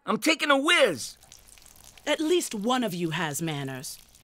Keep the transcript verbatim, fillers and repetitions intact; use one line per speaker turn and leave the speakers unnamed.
I'm taking a whiz.
At least one of you has manners.